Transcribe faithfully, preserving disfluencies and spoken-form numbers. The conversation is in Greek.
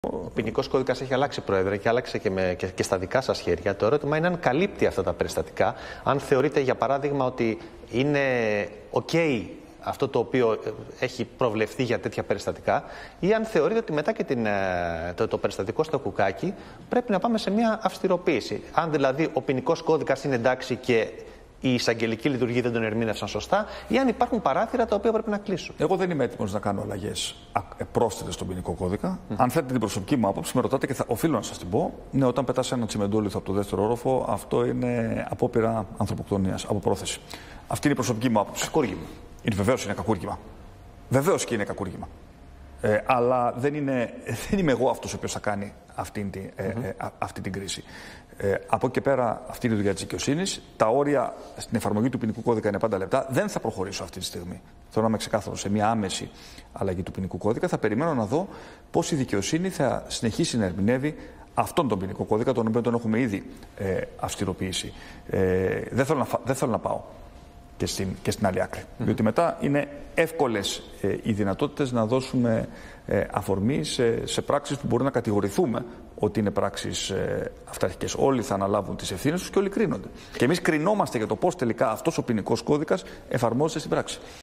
Ο ποινικός κώδικας έχει αλλάξει, Πρόεδρε, και άλλαξε και, με, και, και στα δικά σας χέρια. Το ερώτημα είναι αν καλύπτει αυτά τα περιστατικά, αν θεωρείτε, για παράδειγμα, ότι είναι OK αυτό το οποίο έχει προβλεφθεί για τέτοια περιστατικά, ή αν θεωρείτε ότι μετά και την, το, το περιστατικό στο Κουκάκι πρέπει να πάμε σε μια αυστηροποίηση. Αν δηλαδή ο ποινικός κώδικας είναι εντάξει και η εισαγγελική λειτουργία δεν τον ερμήνευσαν σωστά, ή αν υπάρχουν παράθυρα τα οποία πρέπει να κλείσουν. Εγώ δεν είμαι έτοιμος να κάνω αλλαγές πρόσθετες στον ποινικό κώδικα. Mm. Αν θέλετε την προσωπική μου άποψη, με ρωτάτε και θα οφείλω να σας την πω. Ναι, όταν πετάς ένα τσιμεντόλιθο από το δεύτερο όροφο, αυτό είναι απόπειρα ανθρωποκτονίας, από πρόθεση. Αυτή είναι η προσωπική μου άποψη. Κακούργημα. Είναι βεβαίως είναι κακούργημα. Βεβαίως και είναι κακούργημα. Ε, αλλά δεν, είναι, δεν είμαι εγώ αυτός ο οποίος θα κάνει αυτή, τη, ε, mm-hmm. ε, αυτή την κρίση. Ε, από εκεί και πέρα, αυτή είναι η δουλειά της δικαιοσύνης. Τα όρια στην εφαρμογή του ποινικού κώδικα είναι πάντα λεπτά. Δεν θα προχωρήσω αυτή τη στιγμή. Θέλω να είμαι ξεκάθαρο σε μια άμεση αλλαγή του ποινικού κώδικα. Θα περιμένω να δω πώς η δικαιοσύνη θα συνεχίσει να ερμηνεύει αυτόν τον ποινικό κώδικα, τον οποίο τον έχουμε ήδη ε, αυστηροποιήσει. Ε, δεν, θέλω να, δεν θέλω να πάω και στην, και στην άλλη άκρη. Mm. Διότι μετά είναι εύκολες ε, οι δυνατότητες να δώσουμε ε, αφορμή σε, σε πράξεις που μπορεί να κατηγορηθούμε ότι είναι πράξεις ε, αυταρχικές. Όλοι θα αναλάβουν τις ευθύνες τους και όλοι κρίνονται. Και εμείς κρινόμαστε για το πώς τελικά αυτός ο ποινικός κώδικας εφαρμόζεται στην πράξη.